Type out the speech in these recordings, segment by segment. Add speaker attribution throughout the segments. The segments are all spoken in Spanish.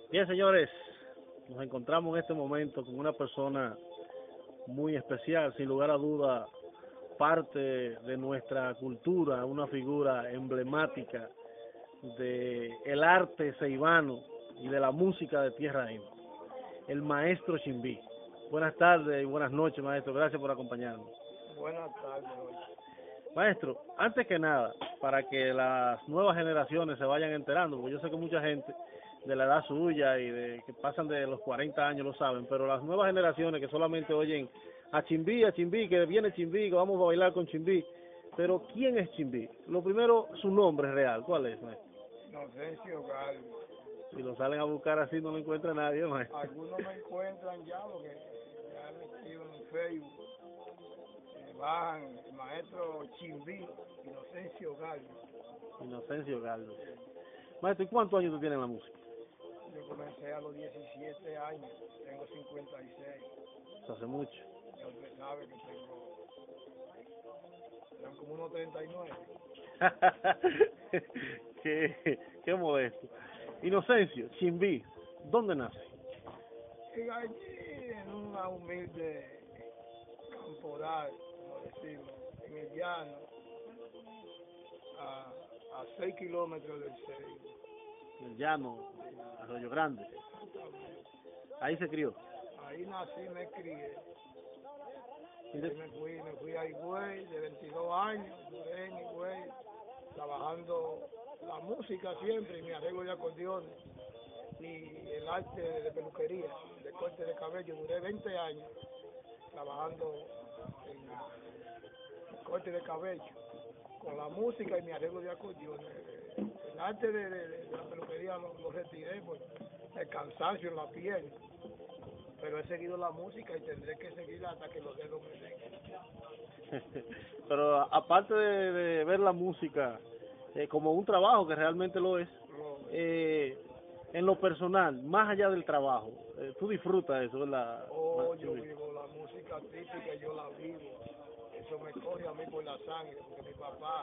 Speaker 1: Bien, señores, nos encontramos en este momento con una persona muy especial, sin lugar a duda, parte de nuestra cultura, una figura emblemática de el arte ceibano y de la música de Tierra India, el maestro Chimbí. Buenas tardes y buenas noches, maestro. Gracias por acompañarnos.
Speaker 2: Buenas tardes, Jorge.
Speaker 1: Maestro, antes que nada, para que las nuevas generaciones se vayan enterando, porque yo sé que mucha gente de la edad suya y de que pasan de los 40 años lo saben, pero las nuevas generaciones que solamente oyen a Chimbí, que viene Chimbí, que vamos a bailar con Chimbí, pero ¿quién es Chimbí? Lo primero, su nombre real, ¿cuál es, maestro?
Speaker 2: Inocencio Galvez.
Speaker 1: Si lo salen a buscar así no lo encuentra nadie, maestro.
Speaker 2: Algunos me encuentran ya porque ya me escriben en Facebook. Bajan el maestro Chimbí, Inocencio Galvez.
Speaker 1: Inocencio Galvez. Maestro, ¿y cuántos años tú tienes en la música?
Speaker 2: Yo comencé a los 17 años, tengo 56.
Speaker 1: Eso hace mucho.
Speaker 2: Ya usted sabe que tengo como unos 39.
Speaker 1: qué modesto. Inocencio, Chimbí, ¿dónde nace?
Speaker 2: Y allí en una humilde temporal, como decimos, en el llano, a 6 kilómetros del Seibo.
Speaker 1: El llano, Arroyo Grande. Ahí se crió.
Speaker 2: Ahí nací, me crié.
Speaker 1: Y
Speaker 2: Me fui a Higüey de 22 años, duré en Higüey, trabajando la música siempre, y mi arreglo de acordeones, y el arte de peluquería, de corte de cabello. Duré 20 años trabajando en corte de cabello, con la música y mi arreglo de acordeones. El arte de la peluquería lo retiré por el cansancio en la piel, pero he seguido la música y tendré que seguir hasta que los dedos me den.
Speaker 1: Pero aparte de ver la música como un trabajo, que realmente lo es, en lo personal, más allá del trabajo, tú disfrutas eso, ¿verdad?
Speaker 2: Yo vivo la música típica, yo la vivo. Eso me corre a mí por la sangre, porque mi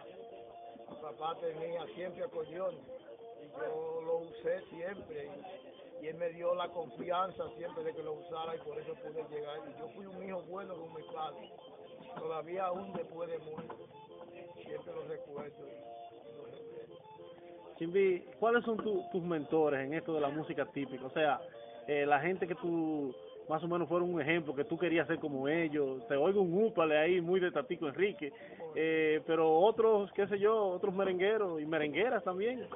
Speaker 2: papá tenía siempre acordeones y yo lo usé siempre, y él me dio la confianza siempre de que lo usara, y por eso pude llegar. Y yo fui un hijo bueno con mi padre, todavía aún después de morir, siempre lo recuerdo y lo respeto.
Speaker 1: Chimbí, ¿cuáles son tus mentores en esto de la música típica? O sea, la gente que tú más o menos fueron un ejemplo, que tú querías ser como ellos. Te oigo un úpale ahí muy de Tatico Enrique, pero otros, qué sé yo, otros merengueros y merengueras también.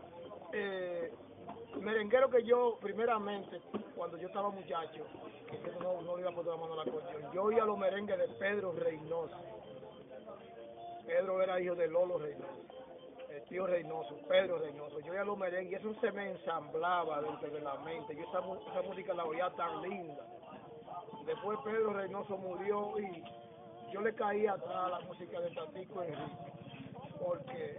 Speaker 2: Merenguero que yo, primeramente, cuando yo estaba muchacho, que no le iba a poner la mano a la acordeón, yo oía los merengues de Pedro Reynoso. Pedro era hijo de Lolo Reynoso, el tío Reynoso, Pedro Reynoso. Yo oía los merengues y eso se me ensamblaba dentro de la mente. Yo esa música la oía tan linda. Después Pedro Reynoso murió y yo le caía atrás a la música de Tatico Enrique, porque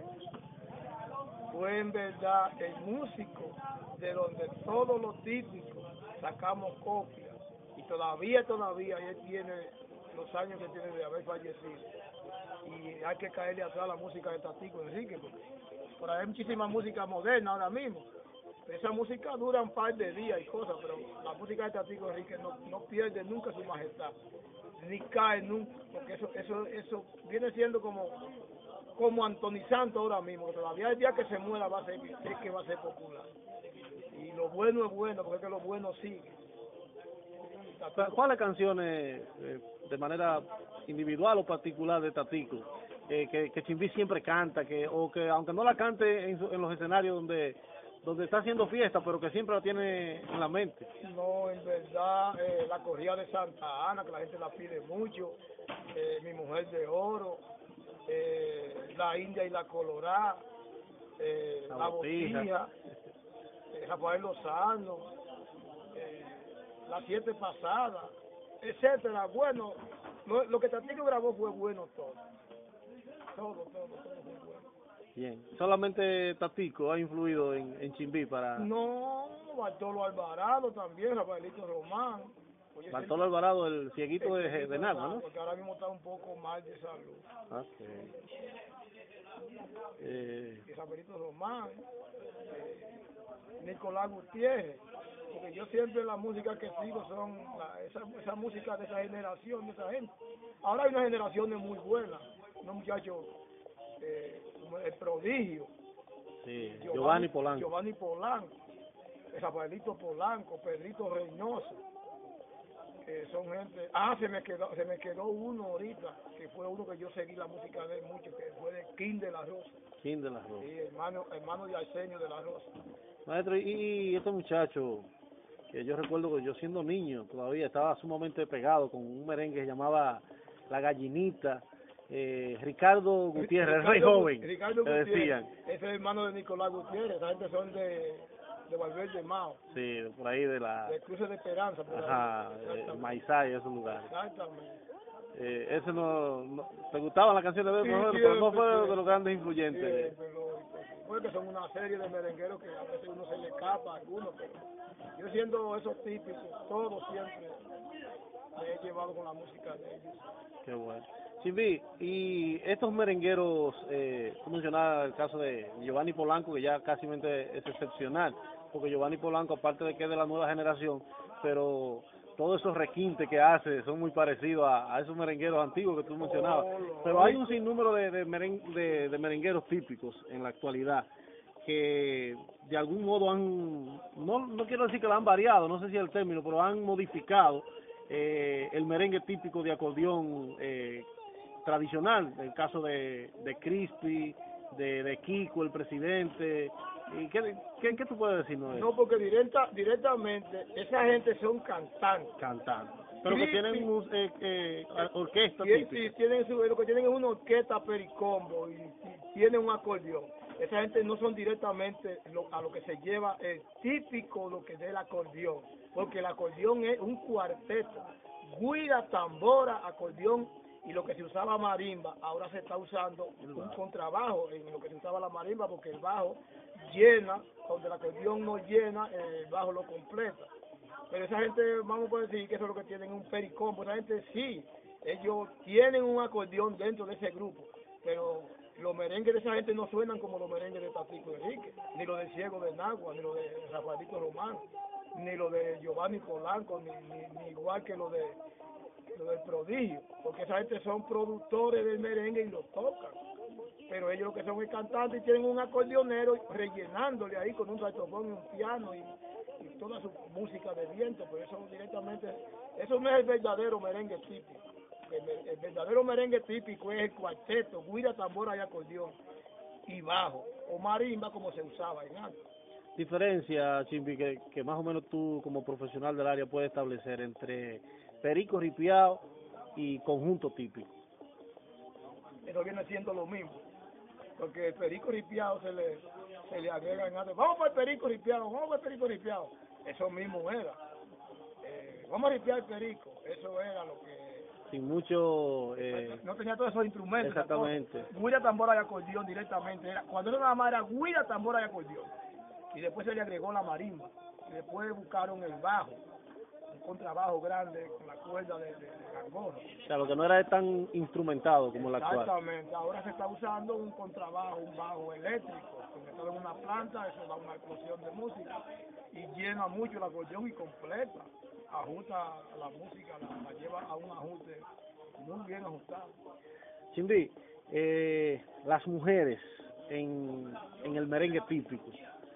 Speaker 2: fue en verdad el músico de donde todos los típicos sacamos copias, y todavía él tiene los años que tiene de haber fallecido, y hay que caerle atrás a la música de Tatico Enrique, porque por ahí hay muchísima música moderna ahora mismo. Esa música dura un par de días y cosas, pero la música de Tatico Enrique no pierde nunca su majestad, ni cae nunca, porque eso viene siendo como Anthony Santos ahora mismo, que todavía el día que se muera es que va a ser popular. Y lo bueno es bueno, porque es que lo bueno sigue.
Speaker 1: ¿Cuáles canciones, de manera individual o particular de Tatico, que Chimbí siempre canta, o que aunque no la cante en los escenarios donde está haciendo fiesta, pero que siempre la tiene en la mente?
Speaker 2: No, en verdad, la corrida de Santa Ana, que la gente la pide mucho, Mi Mujer de Oro, La India y la Colorada, La Botija, Rafael Lozano, Las Siete Pasadas, etcétera. Bueno, lo que Tatico grabó fue bueno todo fue bueno.
Speaker 1: Bien, solamente Tatico ha influido en Chimbí para...
Speaker 2: No, Bartolo Alvarado también, Rafaelito Román.
Speaker 1: Bartolo Alvarado, el cieguito de Nagua, ¿no?
Speaker 2: Porque ahora mismo está un poco mal de salud.
Speaker 1: Okay.
Speaker 2: Y Rafaelito Román, Nicolás Gutiérrez, porque yo siempre la música que sigo son esa música de esa generación, de esa gente. Ahora hay una generación muy buena, unos muchachos como el Prodigio,
Speaker 1: sí, Giovanni Polanco,
Speaker 2: Rafaelito Polanco, Pedrito Reynoso, que son gente. Se me quedó uno ahorita, que fue uno que yo seguí la música de él mucho, que fue de King de la Rosa.
Speaker 1: King de la Rosa.
Speaker 2: Sí, hermano de Arsenio de la Rosa.
Speaker 1: Maestro, y este muchacho, que yo recuerdo que yo siendo niño todavía estaba sumamente pegado con un merengue que se llamaba La Gallinita, Ricardo Gutiérrez, el rey joven,
Speaker 2: Ricardo
Speaker 1: le
Speaker 2: Gutiérrez,
Speaker 1: decían.
Speaker 2: ese es hermano de Nicolás Gutiérrez, esa gente son de Valverde Mao.
Speaker 1: Sí, por ahí de la...
Speaker 2: De Cruce de Esperanza, por
Speaker 1: ajá, Maizay, esos lugares.
Speaker 2: Exactamente.
Speaker 1: Ese no, ¿te gustaban las canciones de él?
Speaker 2: Sí,
Speaker 1: Pero no fue
Speaker 2: sí,
Speaker 1: de los grandes influyentes.
Speaker 2: Sí, porque son una serie de merengueros que a veces uno se le escapa a algunos, pero yo siendo esos típicos, todos siempre me he llevado con la música de ellos.
Speaker 1: Qué bueno. Chimbi, y estos merengueros, tú mencionabas el caso de Giovanni Polanco, que ya casi es excepcional, porque Giovanni Polanco, aparte de que es de la nueva generación, pero todos esos requintes que hace son muy parecidos a esos merengueros antiguos que tú mencionabas. Pero hay un sinnúmero de merengueros típicos en la actualidad que de algún modo no quiero decir que lo han variado, no sé si es el término, pero han modificado el merengue típico de acordeón tradicional, el caso de Crispy, de Kiko, el presidente. ¿Y qué tú puedes decirnos de eso?
Speaker 2: No, porque directamente esa gente son cantantes.
Speaker 1: Pero que tienen orquesta típica.
Speaker 2: Sí, lo que tienen es una orquesta pericombo y tienen un acordeón. Esa gente no son directamente a lo que se lleva el típico, lo que es el acordeón, porque el acordeón es un cuarteto, guira, tambora, acordeón, y lo que se usaba marimba, ahora se está usando un contrabajo en lo que se usaba la marimba, porque el bajo llena, donde el acordeón no llena, el bajo lo completa. Pero esa gente, vamos a decir que eso es lo que tienen, un pericombo. Esa gente sí, ellos tienen un acordeón dentro de ese grupo, pero los merengues de esa gente no suenan como los merengues de Tatico Enrique, ni los de Ciego de Nagua, ni los de Rafaelito Román, ni los de Giovanni Polanco, ni igual que los del Prodigio, porque esa gente son productores del merengue y lo tocan, pero ellos lo que son es cantantes y tienen un acordeonero rellenándole ahí con un saxofón y un piano y toda su música de viento, pero eso directamente, eso no es el verdadero merengue típico. El verdadero merengue típico es el cuarteto, guira, tambora y acordeón, y bajo, o marimba como se usaba en antes.
Speaker 1: Diferencia, Chimbi, que más o menos tú como profesional del área puedes establecer entre perico ripiado y conjunto típico.
Speaker 2: Eso viene siendo lo mismo, porque el perico ripiado se le agrega en antes. Vamos para el perico ripiado, eso mismo era. Vamos a ripiar el perico, eso era lo que...
Speaker 1: Sin mucho...
Speaker 2: no tenía todos esos instrumentos.
Speaker 1: Exactamente.
Speaker 2: Guira, tambora y acordeón directamente. Cuando era nada más era guira, tambora y acordeón. Y después se le agregó la marimba. Y después buscaron el bajo, un contrabajo grande con la cuerda de gargona.
Speaker 1: O sea, lo que no era tan instrumentado como la actual.
Speaker 2: Exactamente. Ahora se está usando un contrabajo, un bajo eléctrico, conectado en una planta, eso da una explosión de música y llena mucho el acordeón y completa. Ajusta la música, la lleva a un ajuste muy bien ajustado.
Speaker 1: Chimbi, las mujeres en el merengue típico,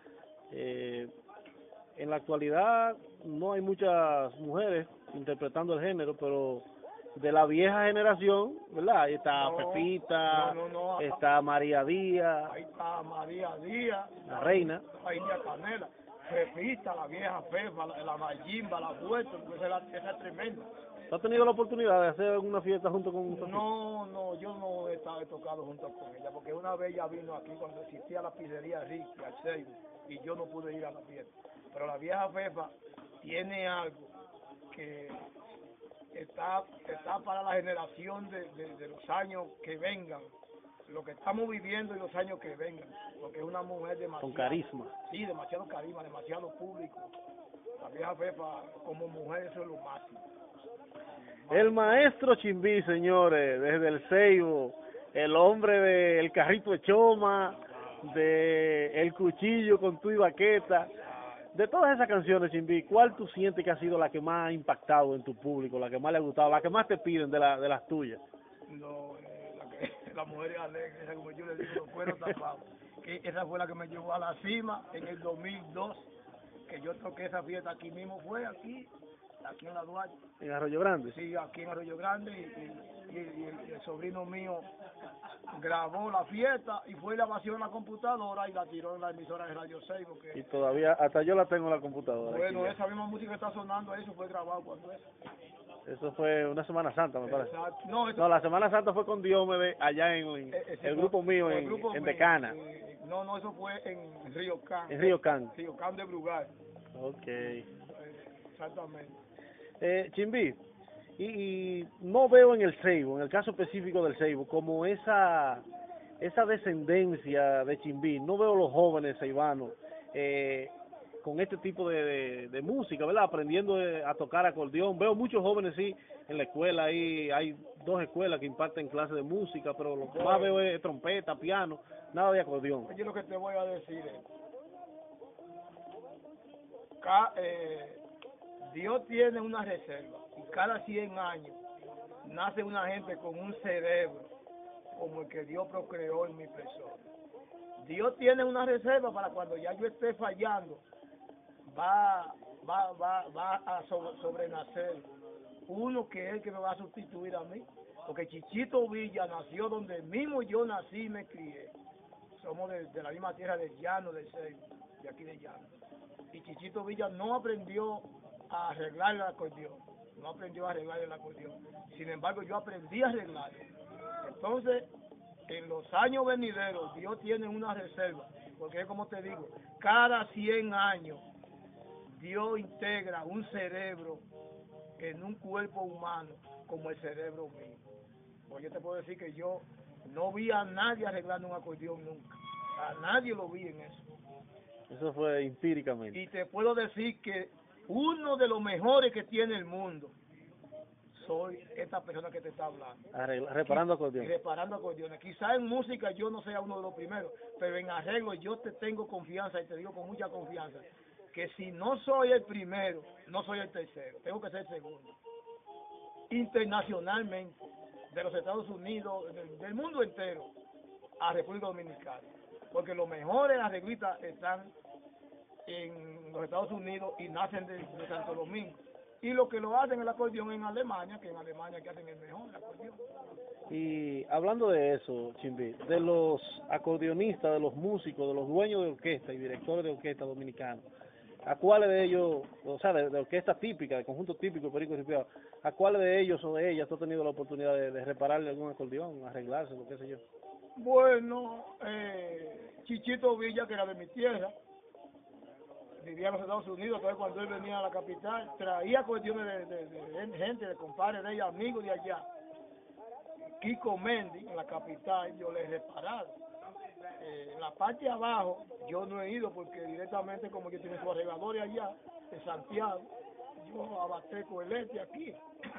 Speaker 1: en la actualidad no hay muchas mujeres interpretando el género, pero de la vieja generación, ¿verdad? Ahí está Pepita, está María Díaz.
Speaker 2: Ahí está María Díaz,
Speaker 1: la reina.
Speaker 2: Ahí está Canela. Pepita, la vieja Fefa, la Mayimba, la Puerto, esa es tremenda.
Speaker 1: ¿Tú has tenido la oportunidad de hacer alguna fiesta junto con Pepita?
Speaker 2: No, yo no he tocado junto con ella, porque una vez ella vino aquí cuando existía la pizzería Ricky, al Seibo, y yo no pude ir a la fiesta. Pero la vieja Fefa tiene algo que está para la generación de los años que vengan, lo que estamos viviendo y los años que vengan, porque es una mujer demasiado...
Speaker 1: Con carisma.
Speaker 2: Sí, demasiado carisma, demasiado público. La vieja Fefa, como mujer, eso es lo máximo.
Speaker 1: El maestro Chimbi, señores, desde el Seibo, el hombre del carrito de choma, de el cuchillo con tu y baqueta, De todas esas canciones, Chimbi, ¿cuál tú sientes que ha sido la que más ha impactado en tu público, la que más le ha gustado, la que más te piden de las tuyas?
Speaker 2: No, la mujer es alegre, esa como yo le digo, los cueros tapados. Que esa fue la que me llevó a la cima en el 2002, que yo toqué esa fiesta aquí mismo, fue aquí en la Duarte.
Speaker 1: ¿En Arroyo Grande?
Speaker 2: Sí, aquí en Arroyo Grande, y el sobrino mío grabó la fiesta y fue y la vació en la computadora y la tiró en la emisora de Radio 6.
Speaker 1: Y todavía, hasta yo la tengo en la computadora.
Speaker 2: Bueno, esa misma música que está sonando, eso fue grabado cuando es.
Speaker 1: Eso fue una Semana Santa, me parece.
Speaker 2: Exacto.
Speaker 1: No, la Semana Santa fue con Diomedes allá en el grupo mío, en Decana.
Speaker 2: No, eso fue en Río Can.
Speaker 1: En Río Can.
Speaker 2: Río Can de Brugal.
Speaker 1: Ok.
Speaker 2: Exactamente.
Speaker 1: Chimbi, y no veo en el Seibo, en el caso específico del Seibo, como esa descendencia de Chimbi. No veo los jóvenes seibanos con este tipo de música, ¿verdad? Aprendiendo a tocar acordeón. Veo muchos jóvenes, sí, en la escuela. Ahí hay 2 escuelas que imparten clases de música, pero lo que más veo es trompeta, piano, nada de acordeón.
Speaker 2: Oye, lo que te voy a decir es, Dios tiene una reserva y cada 100 años nace una gente con un cerebro como el que Dios procreó en mi persona. Dios tiene una reserva para cuando ya yo esté fallando, va a sobrenacer uno que es el que me va a sustituir a mí, porque Chichito Villa nació donde mismo yo nací y me crié. Somos de la misma tierra del llano, del Seibo, de aquí de llano. Y Chichito Villa no aprendió a arreglar el acordeón, no aprendió a arreglar el acordeón. Sin embargo, yo aprendí a arreglarlo. Entonces, en los años venideros, Dios tiene una reserva, porque es como te digo, cada 100 años, Dios integra un cerebro en un cuerpo humano como el cerebro mío. Pues yo te puedo decir que yo no vi a nadie arreglando un acordeón nunca, a nadie lo vi en eso.
Speaker 1: Eso fue empíricamente.
Speaker 2: Y te puedo decir que uno de los mejores que tiene el mundo soy esta persona que te está hablando.
Speaker 1: Reparando acordeones.
Speaker 2: Reparando acordeones. Quizá en música yo no sea uno de los primeros, pero en arreglo yo te tengo confianza y te digo con mucha confianza que si no soy el primero, no soy el tercero, tengo que ser el segundo. Internacionalmente, de los Estados Unidos, del mundo entero, a República Dominicana. Porque los mejores arreglistas están en los Estados Unidos y nacen de Santo Domingo. Y los que lo hacen el acordeón en Alemania, que en Alemania que hacen el mejor acordeón.
Speaker 1: Y hablando de eso, Chimbi, de los acordeonistas, de los músicos, de los dueños de orquesta y directores de orquesta dominicanos, ¿a cuáles de ellos, o sea, de orquesta típica, de conjunto típico, Perico Cipiado, a cuáles de ellos o de ellas tú has tenido la oportunidad de repararle algún acordeón, arreglárselo, qué sé yo?
Speaker 2: Bueno, Chichito Villa, que era de mi tierra, vivía en los Estados Unidos, entonces cuando él venía a la capital, traía cuestiones de gente, de compadres de ella, amigos de allá. Kiko Mendy, en la capital, yo le he reparado. En la parte de abajo, yo no he ido porque directamente, como yo tengo su arregladores allá, en Santiago, yo abasteco el aquí.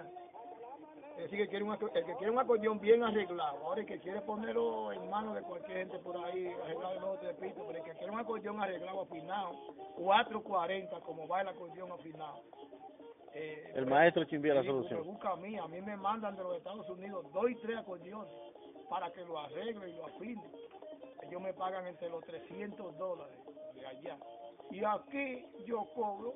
Speaker 2: Es decir, el que quiere un acordeón bien arreglado. Ahora el que quiere ponerlo en manos de cualquier gente por ahí, arreglado en los trepitos, pero el que quiere un acordeón arreglado afinado, 440, como va el acordeón afinado.
Speaker 1: El maestro Chimbi la solución.
Speaker 2: Me busca a mí me mandan de los Estados Unidos 2 y 3 acordeones para que lo arregle y lo afine. Ellos me pagan entre los $300 de allá. Y aquí yo cobro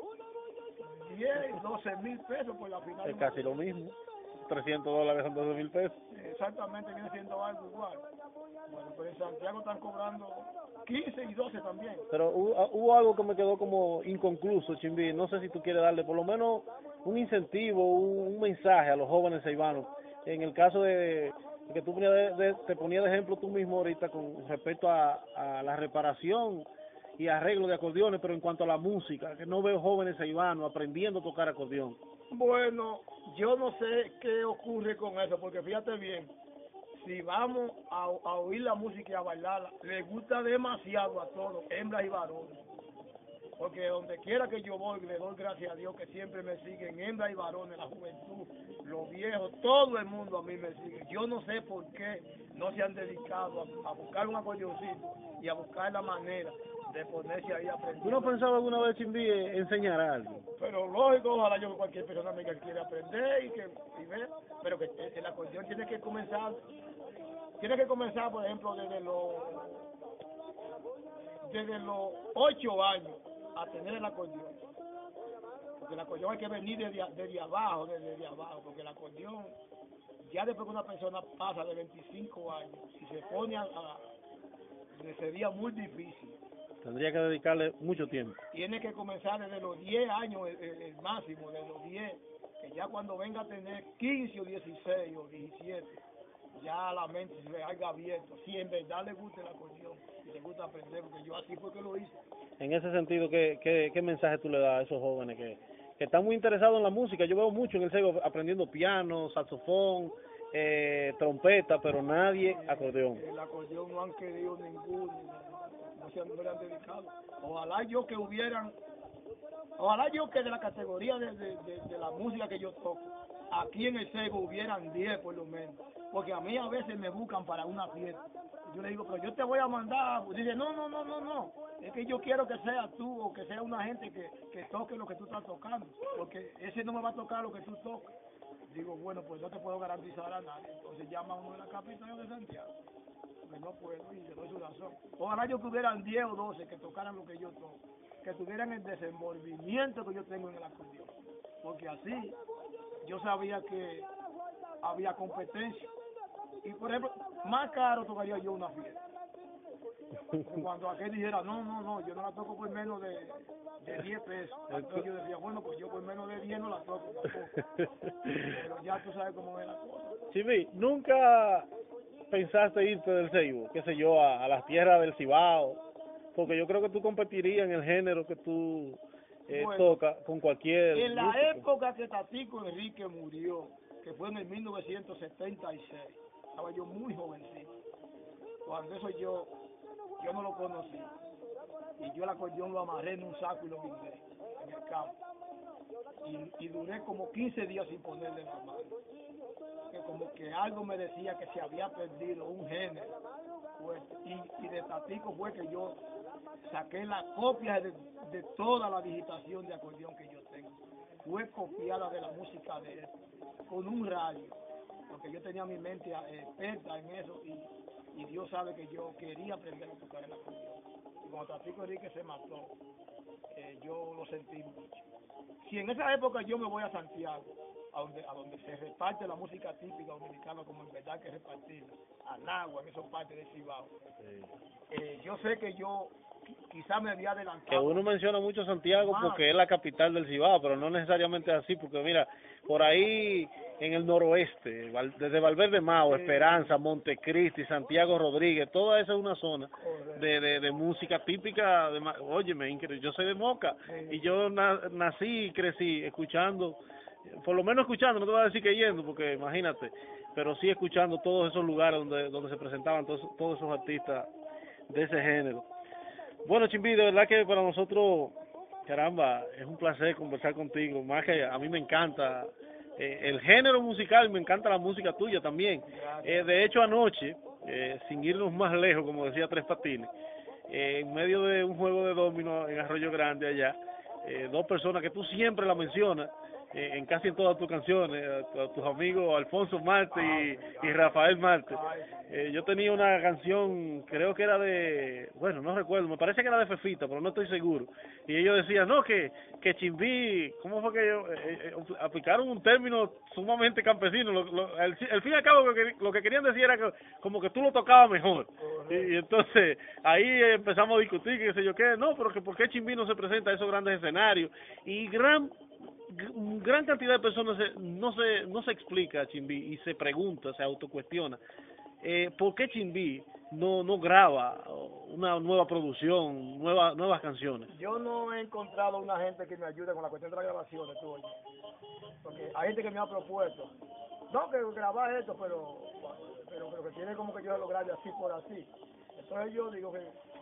Speaker 2: 10, 12 mil pesos por la final.
Speaker 1: Es casi lo mismo. $300 son 12,000 pesos.
Speaker 2: Exactamente, viene siendo algo igual. Bueno, pero en Santiago están cobrando 15 y 12 también.
Speaker 1: Pero hubo algo que me quedó como inconcluso, Chimbi. No sé si tú quieres darle por lo menos un incentivo, un mensaje a los jóvenes seibanos. En el caso de que tú te ponías de ejemplo tú mismo ahorita con respecto a la reparación y arreglo de acordeones, pero en cuanto a la música, que no veo jóvenes seibanos aprendiendo a tocar acordeón.
Speaker 2: Bueno, yo no sé qué ocurre con eso, porque fíjate bien, si vamos a oír la música y a bailarla, le gusta demasiado a todos, hembras y varones. porque donde quiera que yo voy, le doy gracias a Dios que siempre me siguen, hembras y varones, la juventud, los viejos, todo el mundo a mí me sigue. Yo no sé por qué no se han dedicado a buscar un acordeoncito y a buscar la manera de ponerse ahí a aprender.
Speaker 1: ¿Tú no has pensado alguna vez, Chimbí, enseñar a alguien?
Speaker 2: Pero lógico, ojalá yo cualquier persona me quiera aprender y ver, pero que el acordeón tiene que comenzar, por ejemplo, desde los 8 años a tener el acordeón. Porque el acordeón hay que venir desde abajo, porque el acordeón, ya después que una persona pasa de 25 años, si se pone sería muy difícil.
Speaker 1: Tendría que dedicarle mucho tiempo.
Speaker 2: Tiene que comenzar desde los 10 años, el máximo, de los 10, que ya cuando venga a tener 15 o 16 o 17, ya la mente se le haya abierto. Si en verdad le gusta el acordeón y le gusta aprender, porque yo así fue que lo hice.
Speaker 1: En ese sentido, ¿qué mensaje tú le das a esos jóvenes que están muy interesados en la música? Yo veo mucho en el CEGO aprendiendo piano, saxofón, trompeta, pero nadie acordeón.
Speaker 2: El acordeón no han querido ninguno, no le han dedicado. Ojalá yo que de la categoría de la música que yo toco, aquí en el CEGO hubieran 10 por lo menos, porque a mí a veces me buscan para una fiesta. Yo le digo, pero yo te voy a mandar. Dice, no, es que yo quiero que seas tú o que sea una gente que toque lo que tú estás tocando, porque ese no me va a tocar lo que tú tocas. Digo, bueno, pues no te puedo garantizar a nadie. Entonces llama a uno de la capital de Santiago, porque no puedo, y le doy su razón. Ojalá yo tuvieran 10 o 12 que tocaran lo que yo toco, que tuvieran el desenvolvimiento que yo tengo en el acordeón, porque así yo sabía que había competencia. Y por ejemplo, más caro tocaría yo una fiesta. Cuando aquel dijera, no, yo no la toco por menos de 10 pesos. Entonces yo decía, bueno, pues yo por menos de 10 no la toco tampoco. Pero ya tú sabes cómo es la cosa.
Speaker 1: Chimbí, ¿nunca pensaste irte del Ceibo, qué sé yo, a las tierras del Cibao? Porque yo creo que tú competirías en el género que tú tocas con cualquier
Speaker 2: En la
Speaker 1: músico.
Speaker 2: época que Tatico Enrique murió, que fue en el 1976, estaba yo muy jovencito. Cuando eso yo no lo conocí. Y yo el acordeón lo amarré en un saco y lo guindé en el campo. Y duré como 15 días sin ponerle la mano. Que como que algo me decía que se había perdido un género. Pues, y de Tatico fue que yo saqué la copia de toda la digitación de acordeón que yo tengo. Fue copiada de la música de él, con un radio, porque yo tenía mi mente experta en eso y Dios sabe que yo quería aprender a tocar el acordeón. Y cuando Tatico Enrique se mató, yo lo sentí mucho. Si en esa época yo me voy a Santiago, a donde se reparte la música típica dominicana como en verdad que repartirla, a Nagua, en esos partes de Cibao, yo sé que yo quizás me había adelantado.
Speaker 1: Que uno menciona mucho Santiago porque es la capital del Cibao, pero no necesariamente es así, porque mira, por ahí en el noroeste, desde Valverde Mao, Esperanza, Montecristi, Santiago Rodríguez, toda esa es una zona de música típica. Óyeme, increíble, yo soy de Moca y yo nací y crecí escuchando, por lo menos escuchando, no te voy a decir que yendo, porque imagínate, pero sí escuchando todos esos lugares donde se presentaban todos esos artistas de ese género. Bueno, Chimbí, de verdad que para nosotros, caramba, es un placer conversar contigo, más que a mí me encanta el género musical, me encanta la música tuya también. De hecho, anoche, sin irnos más lejos, como decía Tres Patines, en medio de un juego de dominó en Arroyo Grande allá, dos personas que tú siempre la mencionas, en casi en todas tus canciones, a tus amigos Alfonso Marte y Rafael Marte. Yo tenía una canción, creo que era bueno, no recuerdo, me parece que era de Fefita, pero no estoy seguro. Y ellos decían, no, que Chimbí, ¿cómo fue que ellos aplicaron un término sumamente campesino? Al fin y al cabo lo que querían decir era que como que tú lo tocabas mejor. Y entonces ahí empezamos a discutir, qué sé yo qué, no, pero que por qué Chimbí no se presenta a esos grandes escenarios. Y gran cantidad de personas no se explica Chimbí y se pregunta, se autocuestiona ¿por qué Chimbí no graba una nueva producción, nuevas canciones?
Speaker 2: Yo no he encontrado una gente que me ayude con la cuestión de las grabaciones, tú oye, porque hay gente que me ha propuesto, no, que grabar esto, pero que tiene como que yo lo grabe así por así. Entonces yo digo que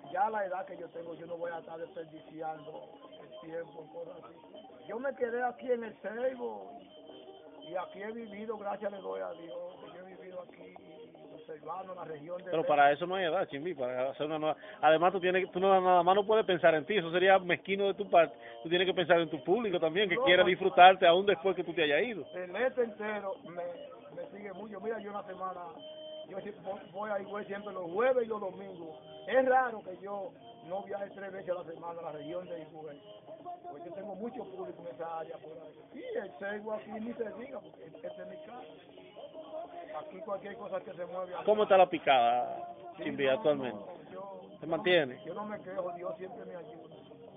Speaker 2: ya a la edad que yo tengo, yo no voy a estar desperdiciando el tiempo, cosas así. Yo me quedé aquí en el Ceibo y aquí he vivido, gracias le doy a Dios, que yo he vivido aquí observando la región de...
Speaker 1: Pero para eso no hay edad, Chimbi, para hacer una nueva... Además, tú no, nada más no puedes pensar en ti, eso sería mezquino de tu parte. Tú tienes que pensar en tu público también, que quiere disfrutarte aún después que tú te hayas ido.
Speaker 2: El este entero me sigue mucho. Mira, yo una semana, yo voy siempre los jueves y los domingos. Es raro que yo no viaje 3 veces a la semana a la región de Higüey, porque yo tengo mucho público en esa área por ahí. Y el Ceibo aquí ni se diga, porque este es mi casa. Aquí cualquier cosa que se mueve.
Speaker 1: ¿Cómo está la picada, Chimbi, actualmente? ¿Se mantiene?
Speaker 2: Yo no me quejo, Dios siempre me ayuda.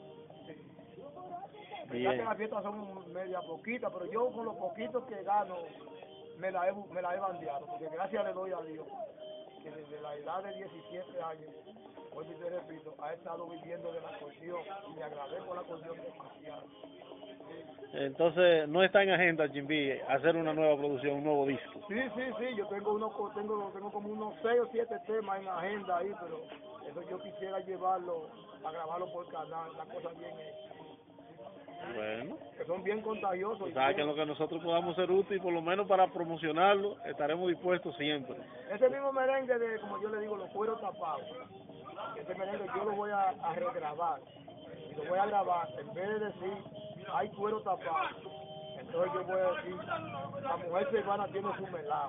Speaker 1: Sí.
Speaker 2: Ya que las fiestas son media poquitas, pero yo con los poquitos que gano me la he bandeado, porque gracias le doy a Dios que desde la edad de 17 años, hoy te repito, ha estado viviendo de la acordeón y le agradezco la acordeón demasiado.
Speaker 1: Entonces, no está en agenda, Chimbi, hacer una nueva producción, un nuevo disco.
Speaker 2: Sí, yo tengo como unos 6 o 7 temas en la agenda ahí, pero eso yo quisiera llevarlo, a grabarlo por canal, la cosa bien hecha.
Speaker 1: Bueno,
Speaker 2: que son bien contagiosos.
Speaker 1: ¿sabes que en lo que nosotros podamos ser útil, por lo menos para promocionarlo, estaremos dispuestos siempre?
Speaker 2: Ese mismo merengue de, como yo le digo, los cueros tapados, ese merengue yo lo voy a regrabar, y lo voy a grabar, en vez de decir, hay cuero tapado, entonces yo voy a decir, la mujer peruana tiene su melado.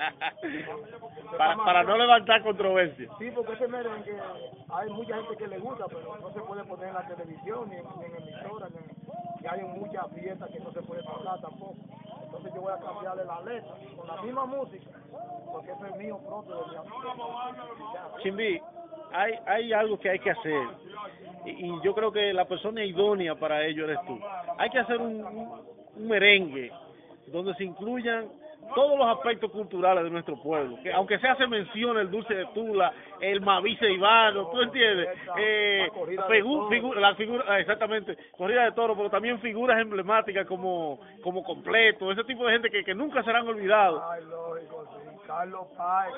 Speaker 1: para no levantar controversia.
Speaker 2: Sí, porque ese merengue, hay mucha gente que le gusta, pero no se puede poner en la televisión, ni en emisora, y hay muchas fiestas que no se puede tocar tampoco. Entonces yo voy a cambiarle la letra, con la misma música, porque eso es mío propio de mi amigo.
Speaker 1: Chimbi, hay algo que hay que hacer, y yo creo que la persona idónea para ello eres tú. Hay que hacer un merengue donde se incluyan todos los aspectos culturales de nuestro pueblo, que aunque se hace mención el dulce de Tula, el Maví ceibano, ¿tú entiendes? La figura, exactamente, corrida de toro, pero también figuras emblemáticas como Completo, ese tipo de gente que nunca serán olvidados.
Speaker 2: Ay, lógico, sí. Carlos Páez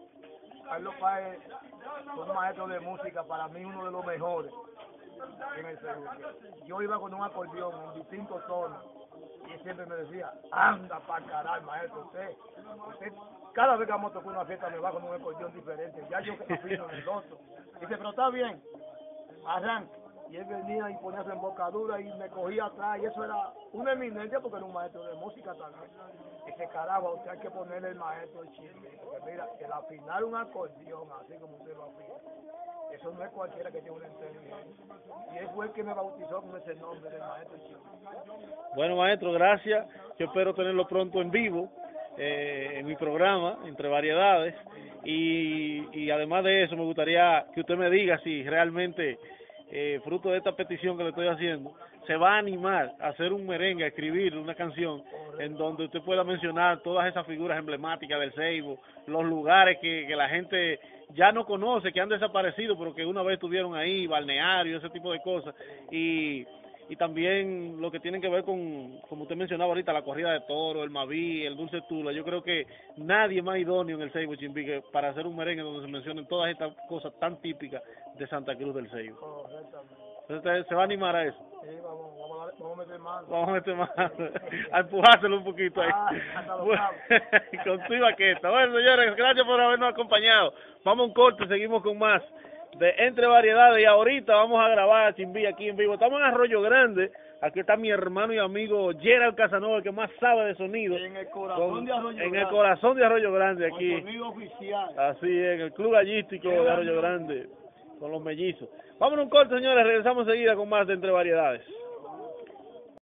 Speaker 2: fue un maestro de música, para mí uno de los mejores en el Ceibo. Yo iba con un acordeón en distintos tonos y él siempre me decía, anda para caray, maestro, usted cada vez que vamos a tocar una fiesta me va con un acordeón diferente, ya yo que afino en el otro. Dice, pero está bien, arranca. Y él venía y ponía su embocadura y me cogía atrás, y eso era una eminencia porque era un maestro de música también. Dice, caramba, usted hay que ponerle el maestro el chisme, porque mira, el afinar un acordeón, así como usted lo afina, eso no es cualquiera que tiene una inteligencia. Y él fue el que me bautizó con ese nombre del maestro el chisme.
Speaker 1: Bueno, maestro, gracias. Yo espero tenerlo pronto en vivo, en mi programa, Entre Variedades. Y además de eso, me gustaría que usted me diga si realmente, fruto de esta petición que le estoy haciendo, se va a animar a hacer un merengue, a escribir una canción en donde usted pueda mencionar todas esas figuras emblemáticas del Ceibo, los lugares que la gente ya no conoce, que han desaparecido, pero que una vez estuvieron ahí, balneario, ese tipo de cosas, y también lo que tienen que ver con, como usted mencionaba ahorita, la corrida de toro, el Maví, el dulce Tula. Yo creo que nadie más idóneo en el Ceibo, Chimbi, que para hacer un merengue donde se mencionen todas estas cosas tan típicas de Santa Cruz del Ceibo. Entonces, ¿se va a animar a eso?
Speaker 2: Sí, vamos a meter mano.
Speaker 1: Vamos a meter mano, a empujárselo un poquito ahí. Con tu baqueta. Bueno, señores, gracias por habernos acompañado. Vamos a un corte, seguimos con más de Entre Variedades, y ahorita vamos a grabar a Chimbi aquí en vivo. Estamos en Arroyo Grande. Aquí está mi hermano y amigo Gerald Casanova, el que más sabe de sonido.
Speaker 2: En el corazón de Arroyo Grande.
Speaker 1: En el corazón de Arroyo Grande, aquí.
Speaker 2: El sonido oficial.
Speaker 1: Así es, en el Club Gallístico de Arroyo Grande, con los mellizos. Vamos a un corte, señores, regresamos enseguida con más de Entre Variedades.